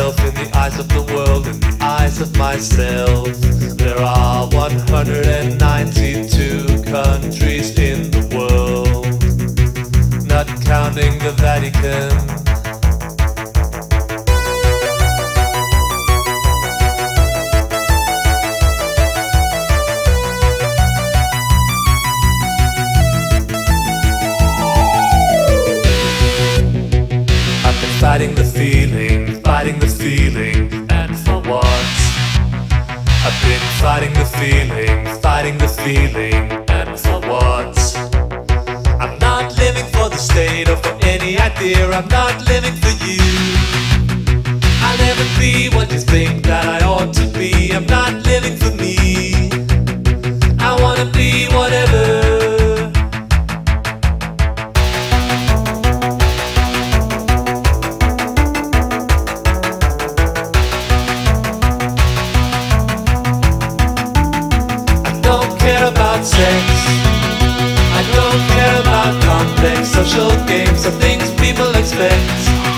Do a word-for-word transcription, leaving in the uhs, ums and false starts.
myself in the eyes of the world, in the eyes of myself. There are one hundred ninety-two countries in the world, not counting the Vatican. Fighting the feeling, fighting the feeling, and for what? I've been fighting the feeling, fighting the feeling, and for what? I'm not living for the state or for any idea, I'm not living for you. I'll never be what you think that I ought to be, I'm not living for me. I wanna be whatever. Sex. I don't care about complex social games or things people expect.